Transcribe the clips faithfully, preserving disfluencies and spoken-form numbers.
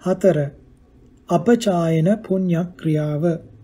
හතර. අපචායන පුණ්‍ය ක්‍රියාව.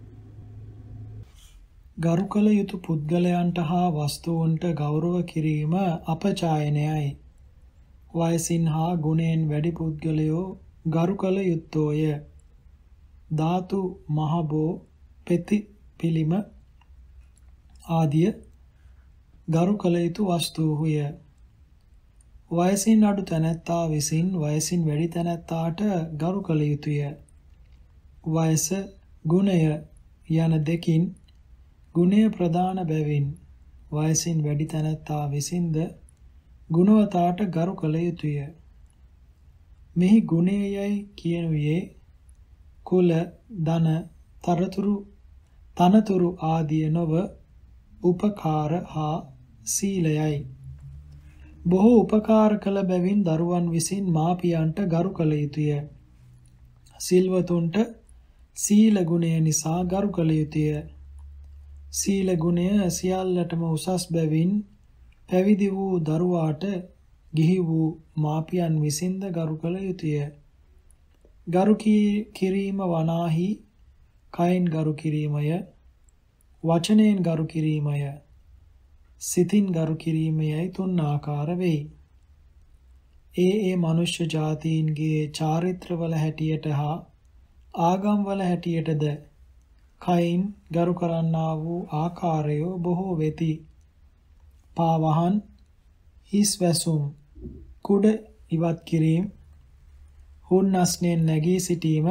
ගරු කළ යුතු පුද්ගලයන්ට හා වස්තුන්ට ගෞරව කිරීම අපචායනයයි. වයසින් හා ගුණයෙන් වැඩි පුද්ගලයෝ ගරු කළ යුත්තෝය. ධාතු මහබෝ පෙති පිළිම ආදිය ගරු කළ යුතු වස්තුහුය. වයසින් අඩු තැනැත්තා විසින් වයසින් වැඩි තැනැත්තාට ගරු කළ යුතුය. වයස ගුණය යන දෙකින් ගුණය ප්‍රධාන බැවින් වයසින් වැඩි තැනැත්තා විසින්ද ගුණවතාට ගරු කළ යුතුය. මෙහි ගුණයයි කියනුයේ කුල, ධන, තරතුරු, තනතුරු ආදිය නොව උපකාර හා සීලයයි. බොහෝ උපකාර කළ බැවින් දරුවන් විසින් මාපියන්ට ගරු කළ යුතුය. සිල්වතුන්ට සීල ගුණය නිසා ගරු කළ යුතුය. සීල ගුණය සියල්ලටම උසස් බැවින් පැවිදි වූ දරුවාට ගිහි වූ මාපියන් විසින්ද ගරු කළ යුතුය. ගරු කිරීම වනාහි කයින් ගරු කිරීමය, වචනයෙන් ගරු කිරීමය, සිතින් ගරු කිරීමයයි තුන් ආකාර වෙයි. ඒ ඒ මනුෂ්‍ය ජාතීන්ගේ චාරිත්‍රවල හැටියට හා ආගම්වල හැටියටද කයින් ගරු කරන්නා වූ ආකාරයෝ බොහෝ වෙති. පාවහන්, හිස් වැසුම්, කුඩ ඉවත් කිරීම, හුන්නස්නෙන් නැගී සිටීම,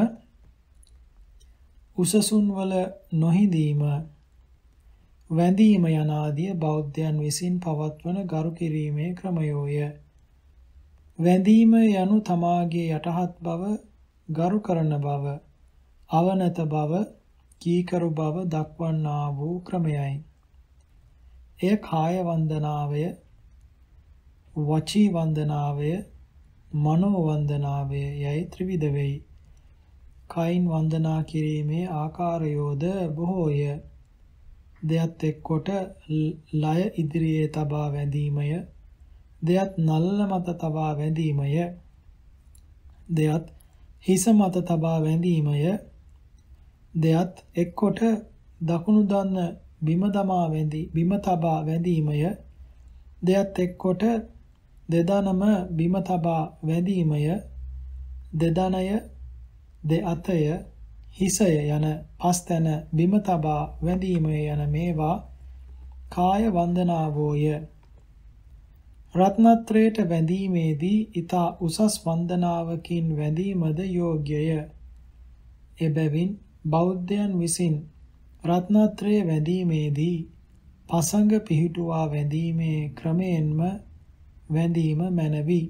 උසසුන් වල නොහිඳීම, වැඳීම යන ආදිය බෞද්ධයන් විසින් පවත්වන ගරු කිරීමේ ක්‍රමයෝය. වැඳීම යනු තමාගේ යටහත් බව, ගරු කරන බව, අවනත බව, කීකරු බව දක්වන්නා වූ ක්‍රමයයි. එය කාය වන්දනාවය, වචී වන්දනාවය, මනෝ වන්දනාවය යයි ත්‍රිවිධ වෙයි. කයින් වන්දනා කිරීමේ ආකාරයෝද බොහෝය. දෙයත් එක්කොට ලය ඉදිරියේ තබා වැඳීමය, දෙයත් නල්ල මත තබා වැඳීමය, දෙයත් හිස මත තබා වැඳීමය, දෙයත් එක්කොට දකුණු දන්න බිම දමා වැඳී බිම තබා වැඳීමය, දෙයත් එක්කොට දෙදනම බිම තබා වැඳීමය, දෙදනය, දෙඅතය, හිසය යන පස් තැන බිම තබා වැඳීමය යන මේවා කාය වන්දනාවෝය. රත්නත්‍රයට වැඳීමේදී ඊතා උසස් වන්දනාවකින් වැඳීමද යෝග්‍යය. එබැවින් බෞද්ධයන් විසින් රත්නත්‍රයේ වැඳීමේදී පසඟ පිහිටුවා වැඳීමේ ක්‍රමයෙන්ම වැඳීම මැනවි.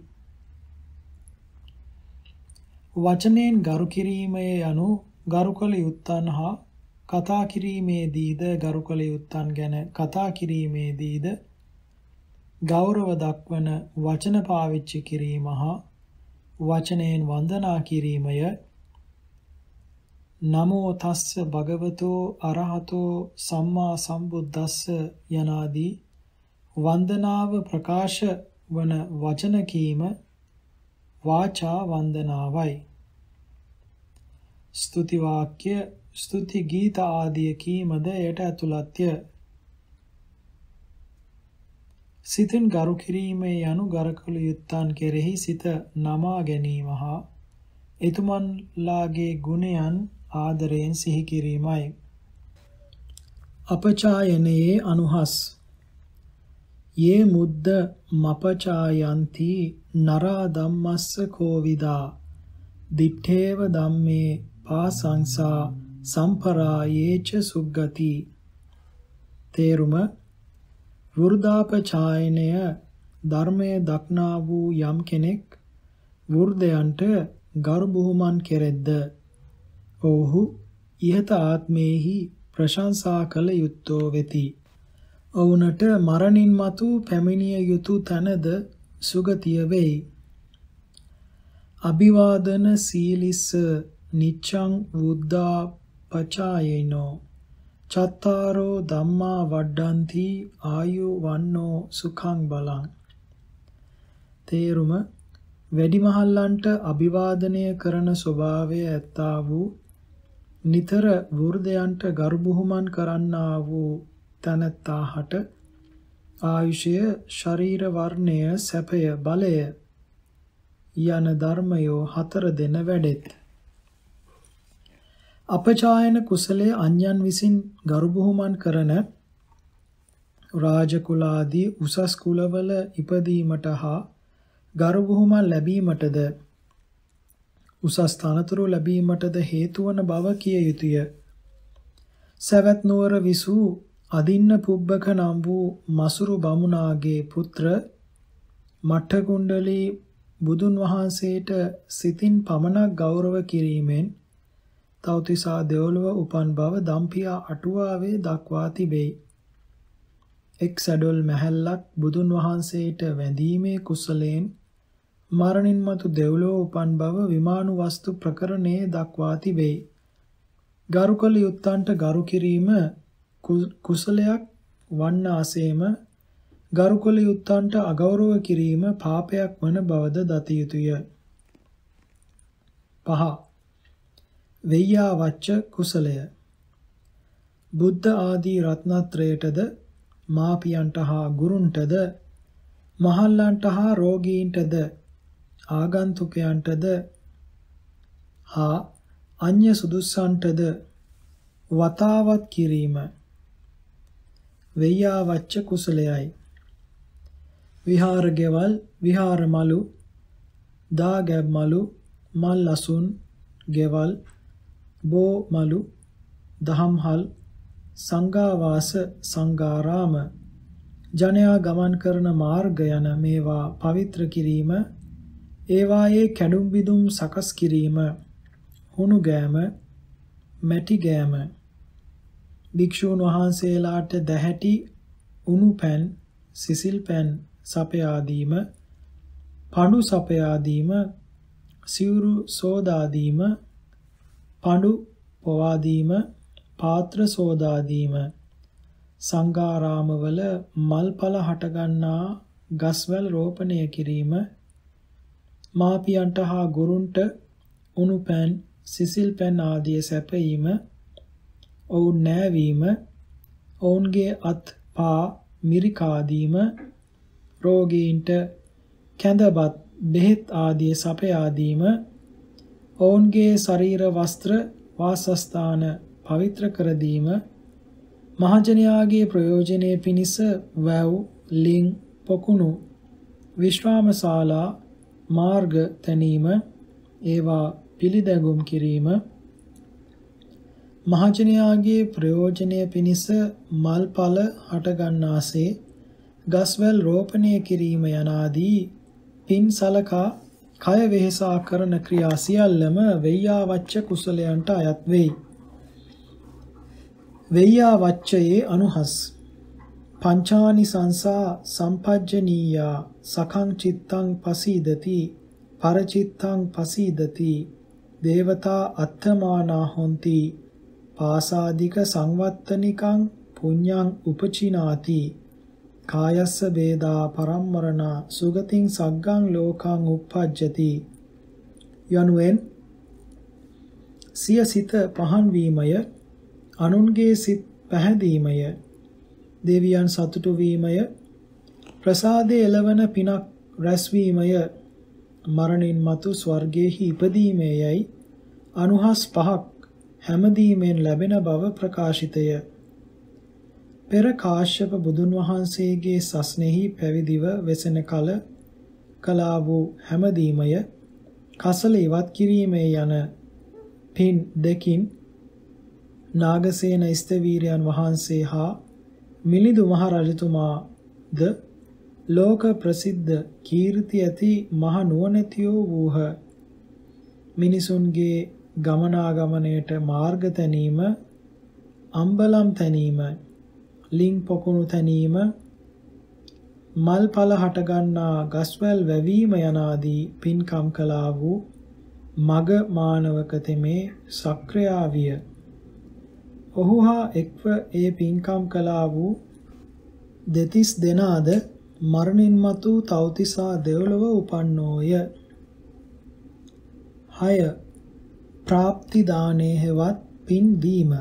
වචනයෙන් ගරු කිරීමේ යනු ගරු කළ යුත්තන් හා කතා කිරීමේදීද ගරු කළ යුත්තන් ගැන කතා කිරීමේදීද ගෞරව දක්වන වචන පාවිච්චි කිරීම හා වචනයෙන් වන්දනා කිරීමය. නමෝ තස්ස භගවතෝ අරහතෝ සම්මා සම්බුද්දස්ස යනාදී වන්දනාව ප්‍රකාශ වන වචන කීම වාචා වන්දනාවයි. ස්තුති වාක්‍ය, ස්තුති ගීත ආදිය කීමද එයට ඇතුළත්ය. සිතින් ගරු කිරීමේ යනු ගරු කළ යුත්තන් කෙරෙහි සිත නමා ගැනීම හා එතුමන්ලාගේ ගුණයන් ආදරයෙන් සිහි කිරීමයි. අපචායනයේ අනුහස්. යේ මුද්ද මපචායන්ති නරා ධම්මස්ස කෝවිදා දිත්තේව ධම්මේ පාසංසා සම්පරායේච සුග්ගති. තේරුම: වෘදාපචායනය ධර්මයේ දක්නා වූ යම් කෙනෙක් වෘදයන්ට ගරු බුහුමන් කෙරෙද්ද ඔව්හු ඉහත ආත්මේහි ප්‍රශංසා කළ යුත්තෝ වෙති. ඔවුනට මරණින් මතු පැමිණිය යුතු තැනද සුගතිය වෙයි. අභිවාදන සීලිස්ස නිච්ඡං වුද්ධා පචායනෝ චත්තාරෝ ධම්මා වඩ්ඩಂತಿ ආයු වන්නෝ සුඛං බලං. තේරුම: වැඩිමහල්ලන්ට අභිවාදනය කරන ස්වභාවය ඇත්තා වූ නිතර වෘද්ධයන්ට ගරු බුහුමන් කරන්නා වූ තනත්තාහට ආයුෂය, ශරීර වර්ණය, සැපය, බලය යන ධර්මයෝ හතර දෙන වැඩෙත්. අපචායන කුසලයේ අන්‍යයන් විසින් ගරු බුහුමන් කරන රාජ කුලාදී උසස් කුලවල ඉපදීමට හා ගරු බුහුමන් ලැබීමටද උසස් තනතුරු ලැබීමටද හේතු වන බව කිය යුතුය. සවැත් නුවර විසූ අදින්න පුබ්බක නම් වූ මසුරු බමුණාගේ පුත්‍ර මට්ඨ කුණ්ඩලී බුදුන් වහන්සේට සිතින් පමණක් ගෞරව කිරීමෙන් තව්තිසා දෙවොලව උපන් බව දම්පියා අටුවාවේ දක්වා තිබේ. එක් සැඩොල් මැහැල්ලක් බුදුන් වහන්සේට වැඳීමේ කුසලයෙන් මරණින් මතු දෙව්ලොව උපන් බව විමානු වස්තු ප්‍රකරණයේ දක්වා තිබේ. ගරු කළ යුත්තන්ට ගරු කිරීම කුසලයක් වන්නාseම ගරු කළ යුත්තන්ට අගෞරව කිරීම පාපයක් වන බවද දත යුතුය. පහ. වෙය්‍යාවච්ච කුසලය. බුද්ධ ආදී රත්නත්‍රයටද මාපියන්ට හා ගුරුන්ටද මහල්ලන්ට හා රෝගීන්ටද ආගන්තුකයන්ටද හා අන්‍ය සුදුස්සන්ටද වතාවත් කිරීම වෙය්‍යාවච්ච කුසලයයි. විහාර ගෙවල්, විහාර මලු, දාගැබ් මලු, මල් අසුන් ගෙවල්, බෝ මලු, දහම්හල්, සංඝාවාස, සංඝාරාම, ජනයා ගමන් කරන මාර්ග යන මේවා පවිත්‍ර කිරීම, ඒවායේ කැඩුම් බිදුම් සකස් කිරීම, හුණු ගෑම, මැටි ගෑම, භික්ෂූන් වහන්සේලාට දැහැටි, උණු පැන්, සිසිල් පැන් සපයා දීම, පඬු සපයා දීම, සිවුරු සෝදා දීම, පඬු පොවා දීම, පාත්‍ර සෝදා දීම, සංඝාරාමවල මල්ඵල හටගන්නා ගස්වැල් රෝපණය කිරීම, මාපියන්ට හා ගුරුන්ට උණු පැන්, සිසිල් පැන් ආදිය සැපයීම, ඔවුන් නෑවීම, ඔවුන්ගේ අත් පා මිරිකා දීම, රෝගීන්ට කැඳබත් බෙහෙත් ආදිය සපයා දීම, ඔවුන්ගේ ශරීර වස්ත්‍ර වාසස්ථාන පවිත්‍ර කර දීම, මහජනයාගේ ප්‍රයෝජනයේ පිණිස වැව්, ලිං, පොකුණු, විශ්‍රාමශාලා මාර්ග තැනීම, ඒවා පිළිදැගුම් කිරීම, මහජනයාගේ ප්‍රයෝජනය පිණිස මල්ඵල හටගන්නාසේ ගස්වැල් රෝපණය කිරීම යනාදී පින් සලකා කය වෙහෙසා කරන ක්‍රියා සියල්ලම වෙය්‍යාවච්ච කුසලයන්ට අයත් වෙයි. වෙය්‍යාවච්චයේ අනුහස් පංචානිසංසා සම්පජ්ජනීයා සඛං චිත්තං පසීදති පරචිත්තං පසීදති දේවතා අත්තමානා හොಂತಿ පාසාදික සංවත්තනිකං පුඤ්ඤං උපචිනාති කායස්ස වේදා පරම්මරණා සුගතින් සග්ගං ලෝකං උප්පජ්ජති යනුවෙන් සිය සිත පහන් වීමය, අනුන්ගේ සිත් පැහැදීමය, දෙවියන් සතුටු වීමය, ප්‍රසාදයේ එළවන පිනක් රැස්වීමය, මරණින් මතු ස්වර්ගයේහි ඉපදීමේයයි අනුහස් පහක් හැමදීමෙන් ලැබෙන බව ප්‍රකාශිතය. පෙර කාශ්‍යප බුදුන් වහන්සේගේ සස්නෙහි පැවිදිව වෙසෙන කල කලා වූ හැමදීමය, කසල ඉවත් කිරීමේ යන පින් දෙකින් නාගසේන ස්තවීරයන් වහන්සේ හා මිලිඳු මහ රජතුමාද ලෝක ප්‍රසිද්ධ කීර්ති ඇති මහ නුවණැතියෝ වූහ. මිනිසුන්ගේ ගමනාගමනයට මාර්ග තැනීම, අම්බලම් තැනීම, ලිං පොකුණු තැනීම, මල්ඵල හටගන්නා ගස්වැල් වැවීම යනාදී පින්කම් කළා වූ මග මානවක තෙමේ සක්‍රියා විය. ඔහු හා එක්ව ඒ පින්කම් කළා වූ දෙතිස් දෙනාද මරණින් මතු තව්තිසා දෙව්ලොව උපන්නෝය. හය ප්‍රාප්ති දානේ හෙවත් පින් දීම.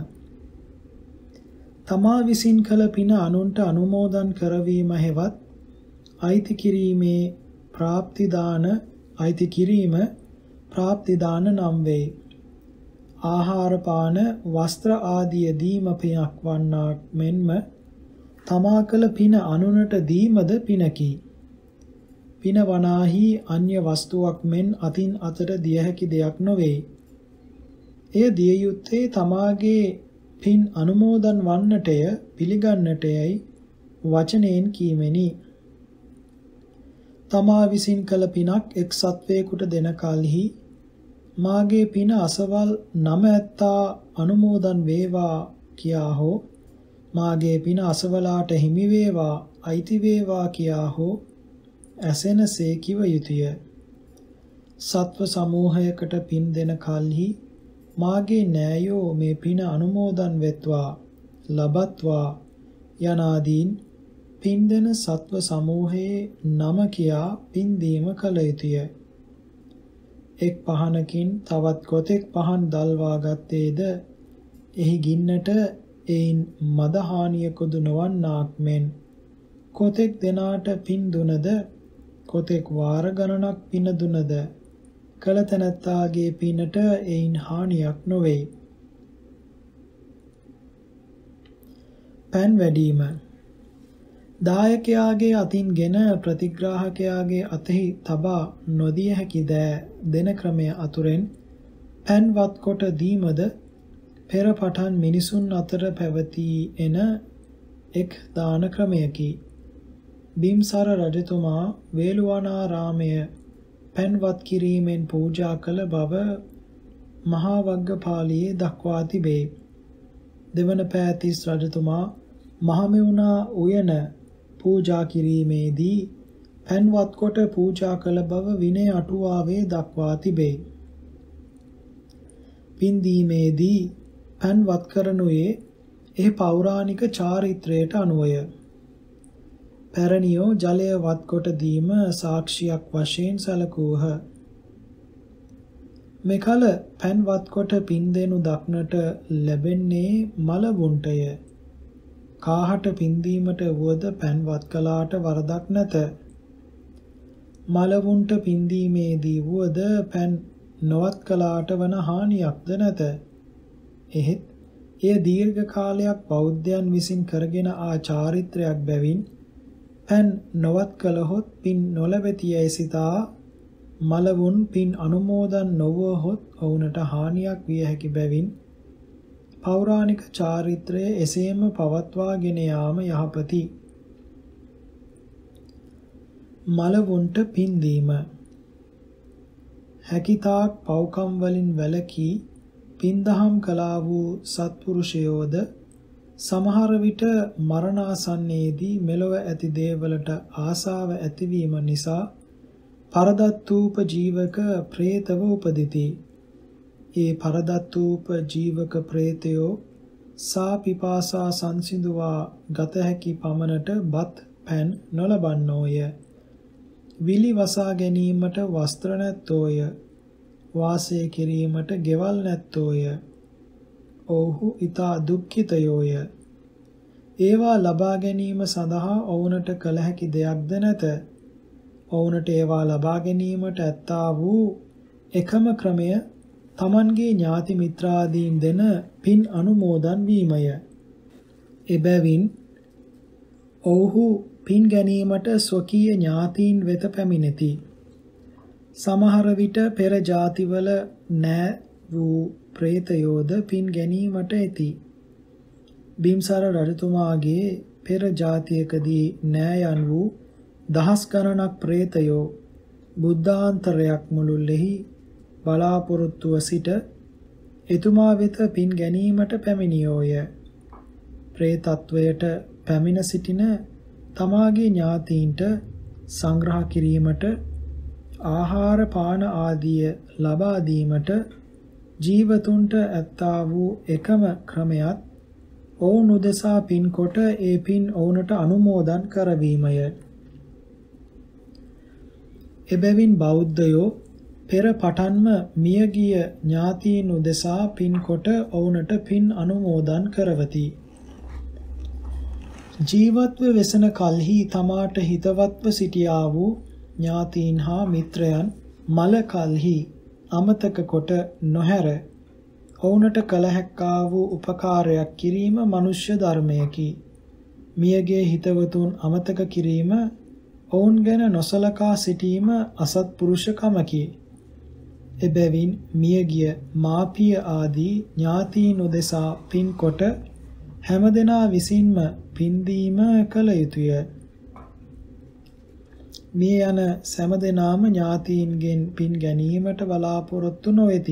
තමා විසින් කළ පින අනුන්ට අනුමෝදන් කරවීම හෙවත් අයිති කිරීමේ ප්‍රාප්ති දාන අයිති කිරීම ප්‍රාප්ති දාන නම් වේ. ආහාර පාන වස්ත්‍ර ආදිය දීම පිනක් වන්නාක් මෙන්ම තමා කළ පින අනුනට දීමද පිනකි. පින වනාහි අන්‍ය වස්තුවක් මෙන් අතින් අතට දිය හැකි දෙයක් නොවේ. එය දිය යුත්තේ තමාගේ පින් අනුමෝදන් වන්නටය පිළිගන්නටයයි වචනයෙන් කීමෙනි. තමා විසින් කළ පිනක් එක් සත්වයෙකුට දෙන කලෙහි මාගේ පින අසවල් නම ඇත්තා අනුමෝදන් වේවා කියා හෝ මාගේ පින අසවලාට හිමි වේවා අයිති වේවා කියා හෝ ඇසෙනසේ කිව යුතුය. සත්ව සමූහයකට පින් දෙන කලෙහි මාගේ නෑයෝ මේ පින අනුමෝදන් වෙත්වා ලබත්වා යනාදීන් පින් දෙන සත්ව සමූහයේ නම කියා පින් දීම කළ යුතුය. එක් පහනකින් තවත් කොතෙක් පහන් දල්වා ගත්තේද එහි ගින්නට එයින් මද හානියකුදු නොවන්නාක් මෙන් කොතෙක් දෙනාට පින් දුනද කොතෙක් වාර ගණනක් පින දුනද කළ තැනැත්තාගේ පිනට එයින් හානියක් නොවේ. පෑන් වැඩීම. දායකයාගේ අතින්ගෙන ප්‍රතිග්‍රාහකයාගේ අතෙහි තබා නොදිය හැකි දෑ දෙන ක්‍රමය අතුරෙන් පෑන්වත් කොට දීමද පෙර පටන් මිනිසුන් අතර පැවතී එන එක් දාන ක්‍රමයකි. බිම්සර රජතුමා වේළුවනාරාමය පෑන්වත් කිරීමෙන් පූජා කළ බව මහා වග්ගපාළියේ දක්වා තිබේ. දෙවන පෑතිස් රජතුමා මහමෙවුනා උයන පූජා කිරීමේදී පෑන්වත් කොට පූජා කළ බව විනය අටුවාවේ දක්වා තිබේ. පින් දීමේදී පෑන්වත් කරනුයේ එහි පෞරාණික චාරිත්‍රයට අනුවය. පැරණියෝ ජලය වත් කොට දීම සාක්ෂියක් වශයෙන් සැලකූහ. මෙකල පෑන්වත් කොට පින් දෙනු දක්නට ලැබෙන්නේ මලවුන්ටය. කාහට පින් දීමට වුවද පෑන්වත් කළාට වරදක් නැත. මලවුන්ට පින් දීමේදී වුවද පෑන් නොවත් කළාට වන හානියක්ද නැත. එහෙත් එය දීර්ඝ කාලයක් බෞද්ධයන් විසින් කරගෙන ආ චාරිත්‍රයක් බැවින් පෑන් නොවත් කළහොත් පින් නොලැබෙතියයි සිතා මලවුන් පින් අනුමෝදන් නොවුවහොත් ඔවුනට හානියක් විය හැකි බැවින් පෞරාණික චාරිත්‍රය එසේම පවත්වාගෙන යාම යහපති. මලවුන්ට පින් දීම. හැකිතාක් පව්කම් වලින් වැළකී පින්දහම් කළා වූ සත්පුරුෂයෝද සමහර විට මරණාසන්නයේදී මෙලොව ඇති දේවලට ආසාව ඇතිවීම නිසා පරදත්තූප ජීවක ප්‍රේතව උපදිති. ඒ පරදත්තූප ජීවක ප්‍රේතයෝ සා පිපාසා සංසිඳුවා ගත හැකි පමණට බත් පැන් නොලබන්නෝය. විලි වසා ගැනීමට වස්ත්‍ර නැත්තෝය. වාසය කිරීමට ගෙවල් නැත්තෝය. ඔව්හු ඊතා දුක්ඛිතයෝය. ඒවා ලබා ගැනීම සඳහා ඔවුනට කළ හැකි දෙයක්ද නැත. ඔවුනට ඒවා ලබා ගැනීමට ඇත්තා වූ එකම ක්‍රමය තමන්ගේ ඥාති මිත්‍රාදීන් දෙන පින් අනුමෝදන් වීමය. එබැවින් ඔව්හු පින් ගැනීමට ස්වකීය ඥාතීන් වෙත පැමිණෙති. සමහර විට පෙර ජාතිවල නෑ වූ ප්‍රේතයෝද පින් ගැනීමට ඇති. බිම්සර රජතුමාගේ පෙර ජාතියකදී නෑයන් වූ දහස් ගණනක් ප්‍රේතයෝ බුද්ධාන්තරයක් මුළුල්ලෙහි බලාපොරොත්තුව සිට එතුමා වෙත පින් ගැනීමට පැමිණියෝය. ප්‍රේතත්වයට පැමිණ සිටින තමාගේ ඥාතීන්ට සංග්‍රහ කිරීමට ආහාර පාන ආදිය ලබා දීමට ජීවතුන්ට ඇත්තා වූ එකම ක්‍රමයත් ඔවුන් උදෙසා පින් කොට ඒ පින් ඔවුනට අනුමෝදන් කරවීමය. එබැවින් බෞද්ධයෝ පෙර පටන්ම මියගිය ඥාතීන් උදෙසා පින්කොට ඔවුනට පින් අනුමෝදන් කරවති. ජීවත්ව වෙසෙන කල්හි තමාට හිතවත්ව සිටියා වූ ඥාතීන් හා මිත්‍රයන් මල කල්හි අමතක කොට නොහැර ඔවුනට කළ හැක්කා වූ උපකාරයක් කිරීම මනුෂ්‍ය ධර්මයකි. මියගේ හිතවතුන් අමතක කිරීම ඔවුන් ගැන නොසලකා සිටීම අසත්පුරුෂකමකි. එබැවින් මියගිය මාපිය ආදී ඥාතීන් උදෙසා පින්කොට හැමදෙනා විසින්ම පින්දීම කළ යුතුය. මිය යන සෑම දෙනාම ඥාතීන්ගෙන් පින් ගැනීමට බලාපොරොත්තු නොවේති.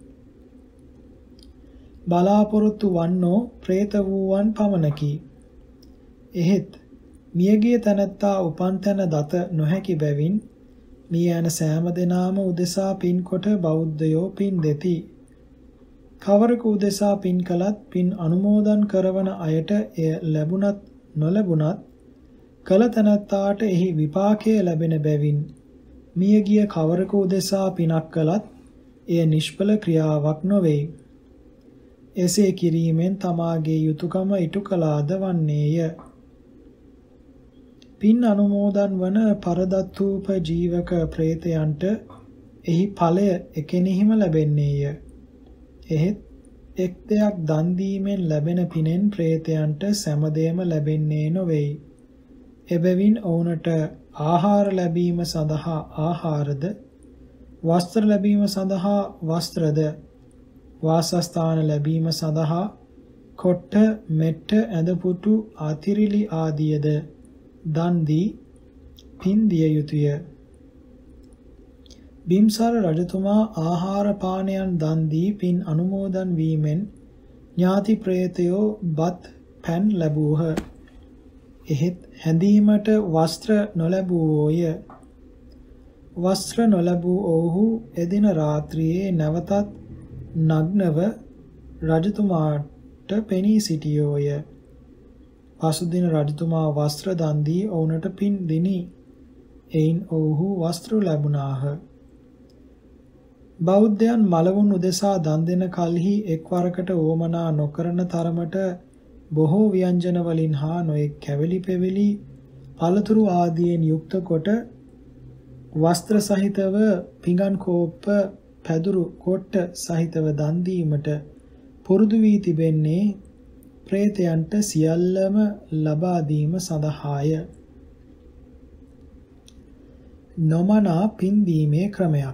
බලාපොරොත්තු වන්නෝ പ്രേත වූවන් පමණකි. එහෙත් මියගිය තැනැත්තා උපන් තැන දත නොහැකි බැවින් මිය යන සෑම දෙනාම උදෙසා පින්කොට බෞද්ධයෝ පින් දෙති. කවරක උදෙසා පින් කළත් පින් අනුමෝදන් කරවන අයට එය ලැබුණත් නොලැබුණත් කළ තැනැත්තාට එහි විපාකය ලැබෙන බැවින් මියගිය කවරක උදෙසා පිනක් කළත් එය නිෂ්ඵල ක්‍රියාවක් නොවේ. එසේ කිරීමෙන් තමාගේ යුතුයකම ඉටු කළාද වන්නේය. පින් අනුමෝදන් වන පරදත්තූප ජීවක പ്രേතයන්ට එහි ඵලය එකෙනෙහිම ලැබෙන්නේය. එහෙත් එක් දෙයක් දන් දීමෙන් ලැබෙන පිනෙන් പ്രേතයන්ට සෑමදේම ලැබෙන්නේ නොවේයි. එබැවින් ඔවුන්ට ආහාර ලැබීම සඳහා ආහාරද, වස්ත්‍ර ලැබීම සඳහා වස්ත්‍රද, වාසස්ථාන ලැබීම සඳහා කොට්ට, මෙට්ට, ඇඳපුටු, ආතිරිලි ආදියද දන් දී පින් දිය යුතුය. බිම්සර රජතුමා ආහාර පානයන් දන් දී පින් අනුමෝදන් වීමෙන් ඥාති ප්‍රේතයෝ බත් පැන් ලැබූහ. එහෙත් හැඳීමට වස්ත්‍ර නොලැබුවෝය. වස්ත්‍ර නොලැබූ ඔවුහු එදින රාත්‍රියේ නැවතත් නග්නව රජතුමාට පෙනී සිටියෝය. පසුදින රජතුමා වස්ත්‍ර දන් දී ඔවුන්ට පින් දිනි. එයින් ඔවුහු වස්ත්‍ර ලැබුණාහ. බෞද්ධයන් මලවුන් උදෙසා දන් දෙන කල්හි එක්වරකට වමනා නොකරන තරමට බොහෝ ව්‍යංජන වලින් හා නොයෙක් කැවිලි පෙවිලි පළතුරු ආදියෙන් යුක්ත කොට වස්ත්‍ර සහිතව පිඟන් කෝප්ප පැදුරු කොට්ට සහිතව දන් දීමට පුරුදු වී තිබෙන්නේ പ്രേතයන්ට සියල්ලම ලබා දීම සඳහාය. නොමනා පින් දීමේ ක්‍රමයක්.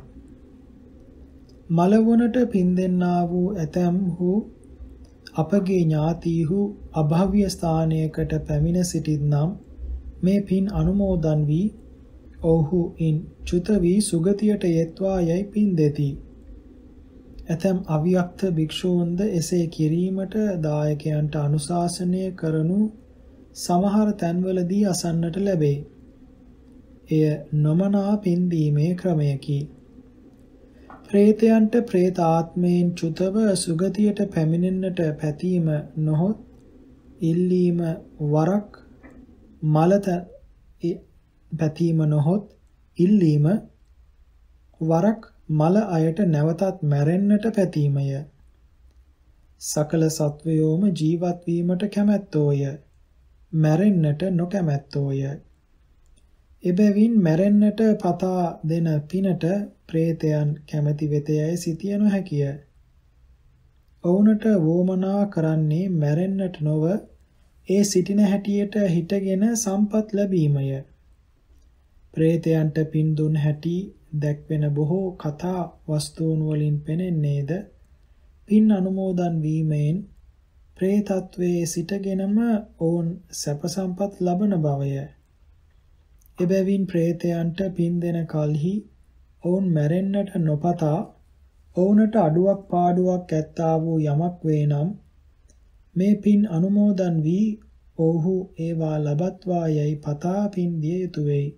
මලවුනට පින් දෙන්නා වූ ඇතැම්හු අපගේ ඥාතීහු අභව්‍ය ස්ථානයකට පැමිණ සිටින්නම් මේ පින් අනුමෝදන් වී ඔව්හු ඉන් චුත වී සුගතියට යෙත්වා යයි පින් දෙති. ඇතැම් අවියක්ත භික්ෂූන්ද එසේ කිරීමට දායකයන්ට අනුශාසනය කරනු සමහර තැන්වලදී අසන්නට ලැබේ. එය නොමනා පින් දීමේ ක්‍රමයකි. പ്രേතයන්ට പ്രേත ආත්මයෙන් චුතව සුගතියට පැමිණෙන්නට පැතීම නොහොත් ඉල්ලීම වරක් මලත පැතීම නොහොත් ඉල්ලීම වරක් මල අයට නැවතත් මැරෙන්නට පැතීමය. සකල සත්වයෝම ජීවත් වීමට කැමැත්තෝය. මැරෙන්නට නොකැමැත්තෝය. එබැවින් මැරෙන්නට පතා දෙන පිනට പ്രേතයන් කැමැති වෙතයයි සිතිය නොහැකිය. ඔවුන්ට වෝමනා කරන්නේ මැරෙන්නට නොව ඒ සිටින හැටියට හිටගෙන සම්පත් ලැබීමය. പ്രേතයන්ට පින් දුන් හැටි දැක්වෙන බොහෝ කතා වස්තුන් වලින් පෙනෙන්නේද පින් අනුමෝදන් වීමෙන් പ്രേතත්වයේ සිටගෙනම ඔවුන් සැප සම්පත් ලබන බවය. එබැවින් പ്രേතයන්ට පින් දෙන කලෙහි ඔවුන් මැරෙන්නට නොපතා ඔවුන්ට අඩුවක් පාඩුවක් ඇත්තා වූ යමක් වේනම් මේ පින් අනුමෝදන් වී ඔවුහු ඒවා ලබත්වා යයි පතා පින් දිය යුතුය වෙයි.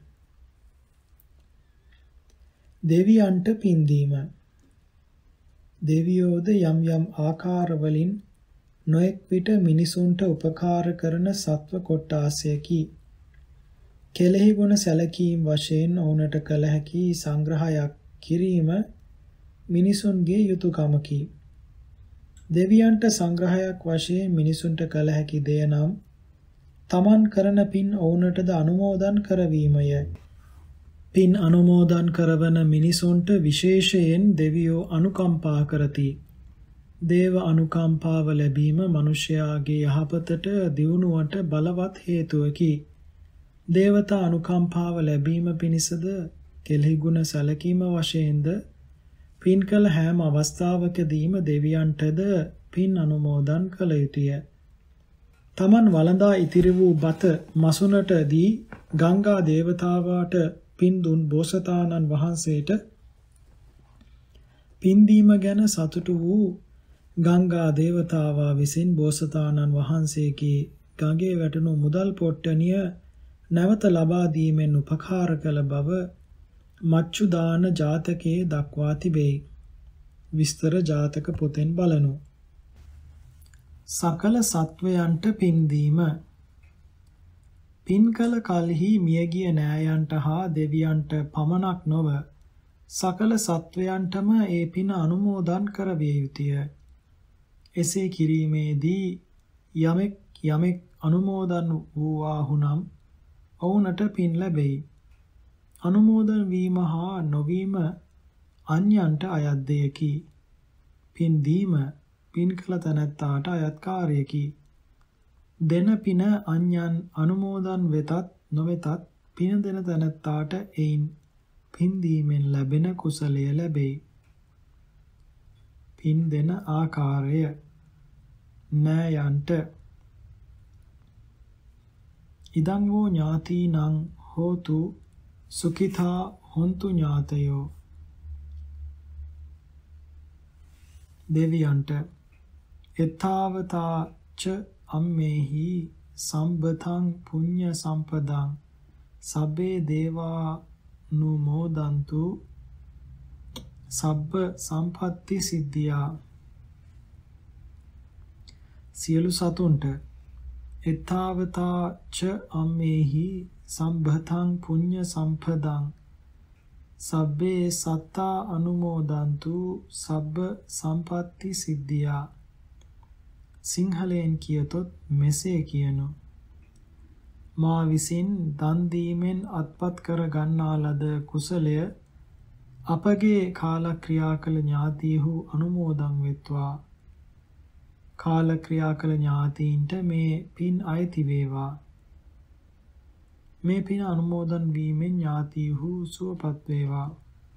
දෙවියන්ට පින් දීම. දෙවියෝද යම් යම් ආකාරවලින් නොඑක් විට මිනිසුන්ට උපකාර කරන සත්ව කොට්ටාසයකි. කෙලෙහි ගුණ සැලකීම් වශයෙන් ඔවුන්ට කළ හැකි සංග්‍රහයක් කිරීම මිනිසුන්ගේ යුතුයකමකි. දෙවියන්ට සංග්‍රහයක් වශයෙන් මිනිසුන්ට කළ හැකි දෙය නම් තමන් කරන පින් ඔවුන්ටද අනුමෝදන් කරවීමය. පින් අනුමෝදන් කරවන මිනිසුන්ට විශේෂයෙන් දෙවියෝ අනුකම්පා කරති. දේව අනුකම්පාව ලැබීම මිනිසයාගේ යහපතට දියුණුවට බලවත් හේතුවකි. දේවතා අනුකම්පාව ලැබීම පිණිසද කෙලෙහි ගුණ සැලකීම වශයෙන්ද පින් කළ හැම අවස්ථාවකදීම දෙවියන්ටද පින් අනුමෝදන් කළ යුතුය. තමන් වළඳා ඉතිරි වූ බත මසුනට දී ගංගා දේවතාවාට පින් දුන් බෝසතාණන් වහන්සේට පින් දීම ගැන සතුටු වූ ගංගා දේවතාවා විසින් බෝසතාණන් වහන්සේගේ ගඟේ වැටුණු මුදල් පොට්ටනිය නැවත ලබා දීමෙන් උපකාර කළ බව මච්චු දාන ජාතකයේ දක්වා තිබේ. විස්තර ජාතක පොතෙන් බලනු. සකල සත්වයන්ට පින් දීම. පින් කළ කලෙහි මියගිය නෑයන්ට හා දෙවියන්ට පමණක් නොව සකල සත්වයන්ටම ඒ පින අනුමෝදන් කරවිය යුතුය. එසේ කිරීමේදී යමෙක් යමෙක් අනුමෝදන් වූවාහුනම් ඔවුන්ට පින් ලැබෙයි. අනුමෝදන් වීම හා නොවීම අන්‍යයන්ට අයත් දෙයකි. පින් දීම පින් කළ තැනැත්තාට අයත් කාර්යයකි. දෙන පින අන්‍යයන් අනුමෝදන් වෙතත් නොවෙතත් පින දෙන තැනැත්තාට එයින් පින් දීමෙන් ලැබෙන කුසලය ලැබෙයි. පින් දෙන ආකාරය නෑයන්ට ඉදං වූ ඥාතිනං හෝතු සුඛිතා හොන්තු ඥාතයෝ. දෙවියන්ට එත්තාවතා ච අම්මේහි සම්බතං පුඤ්ඤ සම්පදං සබ්බේ දේවා නුමෝදන්තු සබ්බ සම්පatti සිද්ධියා. සියලු සතුන්ට එත්තාවතා ච අම්මේහි සම්බතං පුඤ්ඤ සම්පදං සබ්බේ සත්තා අනුමෝදන්තු සබ්බ සම්පatti සිද්ධියා. සිංහලෙන් කියතොත් මෙසේ කියනු. මා විසින් දන් දීමෙන් අත්පත් කර ගන්නා ලද කුසලය අපගේ කාලක්‍රියා කළ ඥාතීහු අනුමෝදන් වෙත්වා. කාලක්‍රියා කළ ඥාතීන්ට මේ පින් අයිති වේවා. මේ පින අනුමෝදන් වීමෙන් ඥාතීහු සුවපත් වේවා.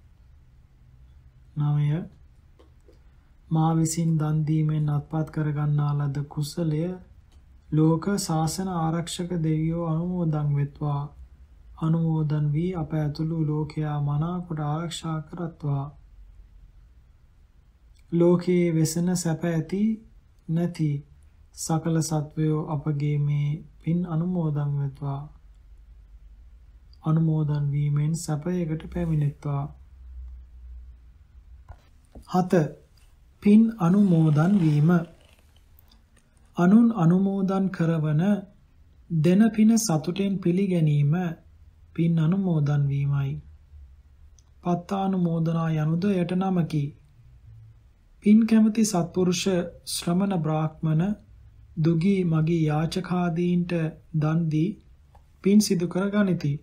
නවය මා විසින් දන් දීමෙන් අත්පත් කර ගන්නා ලද කුසලය ලෝක ශාසන ආරක්ෂක දෙවියෝ අනුමෝදන් වෙත්වා. අනුමෝදන් වී අප ඇතුළු ලෝකයා මනාකොට ආරක්ෂා කරත්වා. ලෝකයේ වෙසෙන සැප ඇති නැති සකල සත්වයෝ අපගේ මේ පින් අනුමෝදන් වෙත්වා. අනුමෝදන් වීමෙන් සැපයකට පැමිණෙත්වා. හත පින් අනුමෝදන් වීම. අනුන් අනුමෝදන් කරවන දෙන පින සතුටෙන් පිළිගැනීම පින් අනුමෝදන් වීමයි. පත්තානුමෝදනා යනුද යට නමකි. පින් කැමති සත්පුරුෂ ශ්‍රමණ බ්‍රාහ්මණ දුගී මගී යාචකාදීන්ට දන් දී පින් සිදු කර ගනිති.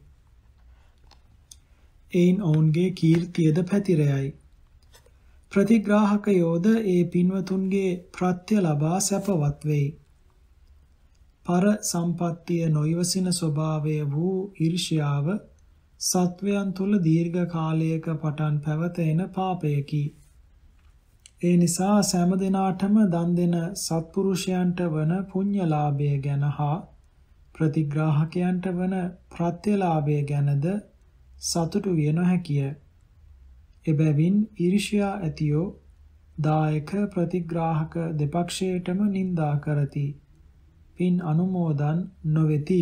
එයින් ඔවුන්ගේ කීර්තියද පැතිරයයි. ප්‍රතිග්‍රාහකයෝද ඒ පින්වතුන්ගේ ප්‍රත්‍ය ලබා සැපවත් වෙයි. පර සම්පත්තිය නොයවසින ස්වභාවය වූ ඊර්ෂ්‍යාව සත්වයන් තුල දීර්ඝ කාලයක පටන් පැවතෙන පාපයකි. ඒ නිසා සෑම දිනාටම දන් දෙන සත්පුරුෂයන්ට වන පුණ්‍යලාභය ගැන හා ප්‍රතිග්‍රාහකයන්ට වන ප්‍රත්‍යලාභය ගැනද සතුටු විය නොහැකිය. එබැවින් ඊර්ෂ්‍යා ඇතියෝ දායක ප්‍රතිග්‍රාහක දෙපක්ෂයටම නින්දා කරති. පින් අනුමෝදන් නොවේති.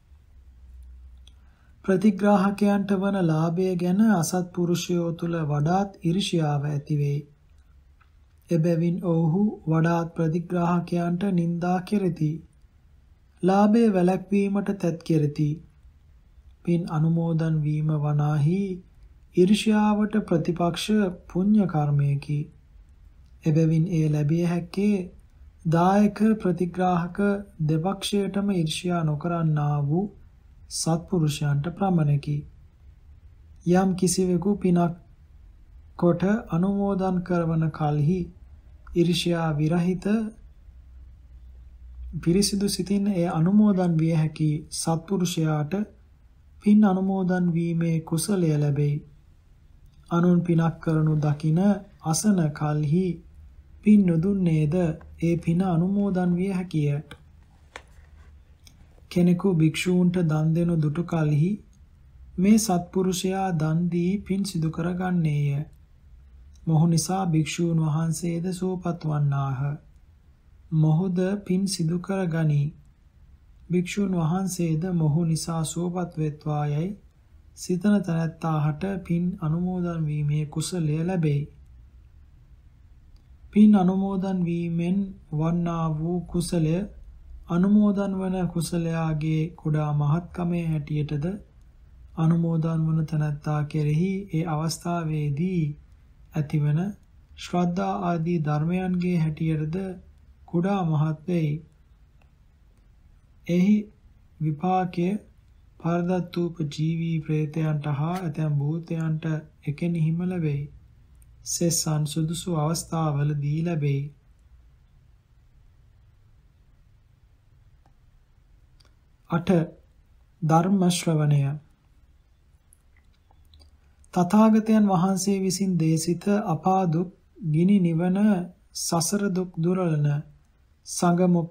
ප්‍රතිග්‍රාහකයන්ට වන ලාභය ගැන අසත්පුරුෂයෝ තුල වඩාත් ඊර්ෂ්‍යාව ඇති වේ. එබැවින් ඔවුහු වඩාත් ප්‍රතිග්‍රාහකයන්ට නින්දා කෙරෙති. ලාභය වැළැක්වීමට තැත් කෙරෙති. පින් අනුමෝදන් වීම වනාහි ඊර්ෂ්‍යාවට ප්‍රතිපක්ෂ පුණ්‍ය කර්මයකි. එබැවින් එය ලැබිය හැක්කේ දායක ප්‍රතිග්‍රාහක දෙපක්ෂයටම ඊර්ෂ්‍යා නොකරන්නා වූ සත්පුරුෂයන්ට ප්‍රමණකි. යම් කිසිවෙකු පිනක් කොට අනුමෝදන් කරවන කලෙහි ඊර්ෂ්‍යා විරහිත පිරිසිදු සිතින් එය අනුමෝදන් විය හැකි සත්පුරුෂයාට පින් අනුමෝදන් වීමේ කුසලය ලැබෙයි. අනුන් පිනක් කරනු දකින අසන කලෙහි පින් නොදුන්නේද ඒ පින අනුමෝදන් විය හැකිය. කෙනෙකු භික්ෂූන්ට දන් දෙනු දුටු කලෙහි මේ සත්පුරුෂයා දන් දී පින් සිදු කරගන්නේය. මොහු නිසා භික්ෂූන් වහන්සේද සුවපත් වන්නාහ. මොහුද පින් සිදු කරගනී. භික්ෂූන් වහන්සේද මොහු නිසා සුවපත් වෙත්වා යයි සිතන තැනැත්තාහට පින් අනුමෝදන් වීමේ කුසලය ලැබෙයි. පින් අනුමෝදන් වීමෙන් වන්නා වූ කුසලය අනුමෝදන් වන කුසලයාගේ කුඩා මහත්කමේ හැටියටද අනුමෝදන් වන තැනැත්තා කෙරෙහි ඒ අවස්ථාවේදී ඇතිවන ශ්‍රද්ධා ආදී ධර්මයන්ගේ හැටියටද කුඩා මහත් වෙයි. එහි විපාකය පරදත්තූප ජීවී ප්‍රේතයන්ට හා ඇතැම් භූතයන්ට එකෙනෙහිම ලැබෙයි. සෙස්සන් සුදුසු අවස්ථාවලදී ලැබෙයි. අට. ධර්ම ශ්‍රවණය. තථාගතයන් වහන්සේ විසින් දේශිත අපා දුක් ගිනි නිවන සසර දුක් දුරලන සංගමුක්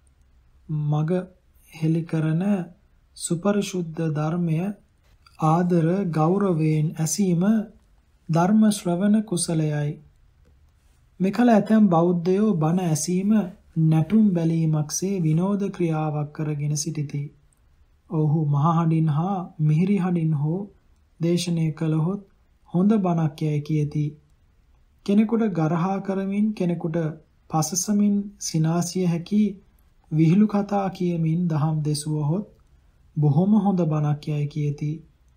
මග හෙළි කරන සුපරිශුද්ධ ධර්මය ආදර ගෞරවයෙන් ඇසීම ධර්ම ශ්‍රවණ කුසලයයි. මෙකල ඇතැම් බෞද්ධයෝ බණ ඇසීම නැටුම් බැලීමක්සේ විනෝද ක්‍රියාවක් කරගෙන සිටිති. ඔව්හු මහහඬින් හා මිහිරි හඬින් හෝ දේශනය කළහොත් හොඳ බණක් යයි කියති. කෙනෙකුට ගරහා කරමින් කෙනෙකුට පසසමින් සිනාසිය හැකි විහිළු කතා කියමින් දහම් දෙසුවහොත් බොහොම හොඳ බණක් යයි කියති.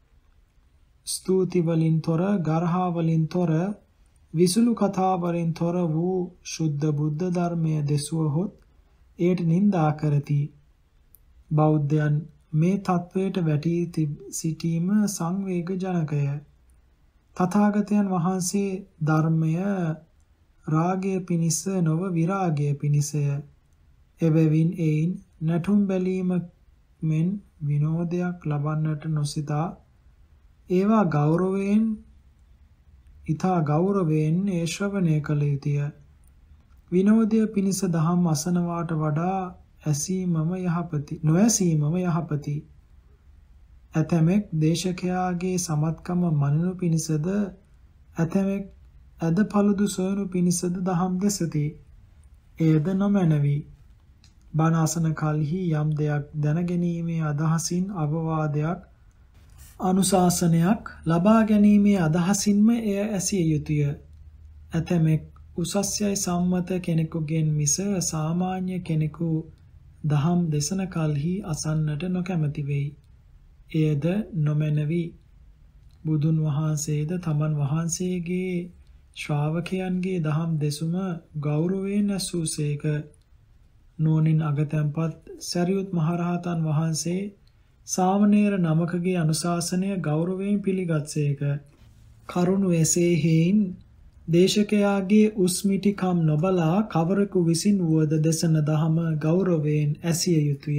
ස්තුති වලින් තොර ගරහා වලින් තොර විසුළු කතා වලින් තොර වූ ශුද්ධ බුද්ධ ධර්මය දෙසුවහොත් එයට නිඳා කරති. බෞද්ධයන් මේ තත්වයට වැටී සිටීම සංවේග ජනකය. තථාගතයන් වහන්සේ ධර්මය රාගය පිණිස නොව විරාගය පිණිසය. එබැවින් එයින් නැටුම් බැලීම මෙන් විනෝදයක් ලබන්නට නොසිතා ඒවා ගෞරවයෙන් ඊතා ගෞරවයෙන් ඒ ශ්‍රවණය කළ යුතුය. විනෝදය පිණිස දහම් අසනවාට වඩා ඇසීමම යහපති නොඇසීමම යහපති. ඇතැමෙක් දේශකයාගේ සමත්කම මනිනු පිණිසද ඇතැමෙක් ඇද පළුදු සොයනු පිණිසද දහම් දෙසති. එයද නොමැනවි. බණ අසන කල්හි යම් දෙයක් දැනගැනීමේ අදහසින් අවවාදයක් අනුශාසනයක් ලබා ගැනීමේ අදහසින්ම එය ඇසිය යුතුය. ඇතැමෙක් උසස්යයි සම්මත කෙනෙකුගෙන් මිස සාමාන්‍ය කෙනෙකු දහම් දෙසන කල්හි අසන්නට නොකැමැති වෙයි. එයද නොමැනවි. බුදුන් වහන්සේද තමන් වහන්සේගේ ශ්‍රාවකයන්ගේ දහම් දෙසුම ගෞරවයෙන් ඇසූසේක. නුවණින් අගතැන්පත් සරියුත් මහරහතන් වහන්සේ සාමණේර නමකගේ අනුශාසනය ගෞරවයෙන් පිළිගත්සේක. කරුණ එසේ හේයින් දේශකයාගේ උස්මිටිකම් නොබලා කවරෙකු විසින් වුවද දෙසන දහම ගෞරවයෙන් ඇසිය යුතුය.